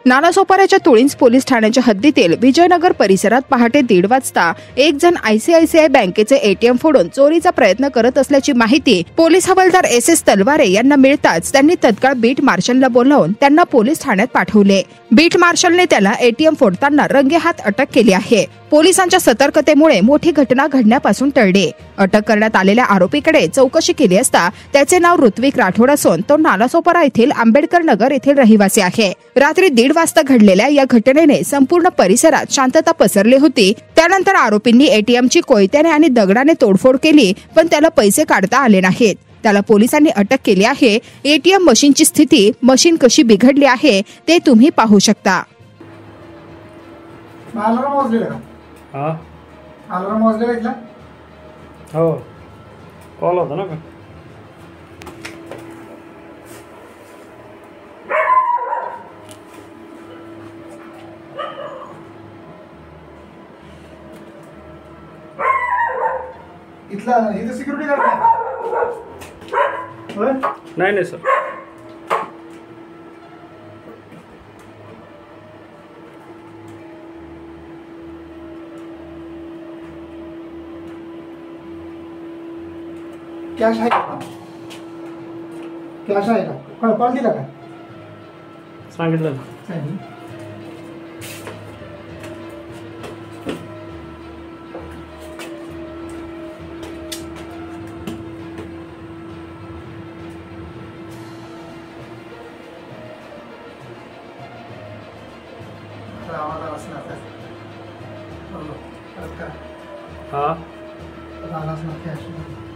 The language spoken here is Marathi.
नालासोपाराच्या तुळींज पोलीस ठाण्याच्या हद्दीतील विजयनगर परिसरात पहाटे 1:30 वाजता एक जण आयसीआयसीआय बँकेचे एटीएम फोडून चोरीचा प्रयत्न करत असल्याची माहिती पोलीस हवालदार एस तलवारे यांना मिळताच त्यांनी तत्काळ बीट मार्शलला बोलावून त्यांना पोलीस ठाण्यात पाठवले। बीट मार्शलने त्याला एटीएम फोडताना रंगेहात अटक केली आहे। पोलिसांच्या सतर्कतेमुळे मोठी घटना घडण्यापासून टळली। अटक करण्यात आलेल्या आरोपीकडे चौकशी केली असता त्याचे नाव ऋत्विक राठोड असून तो नालासोपारा येथील आंबेडकर नगर येथील रहिवासी आहे। रात्री 1:30 वाजता घडलेल्या या घटनेने संपूर्ण परिसरात शांतता पसरली होती। त्यानंतर आरोपींनी एटीएमची कोयत्याने आणि दगडाने तोडफोड केली, पण त्याला पैसे काढता आले नाहीत। त्याला पोलिसांनी अटक केली आहे। एटीएम मशीनची स्थिती, मशीन कशी बिघडली आहे ते तुम्ही पाहू शकता। हो, कॉल होता ना का? इथं सिक्युरिटी गार्ड नाही नाही सर। कॅश आहे का? कॅश आहे का? कॉल दिला का? सांगितलं ना। आवाज असणार हाँ कॅश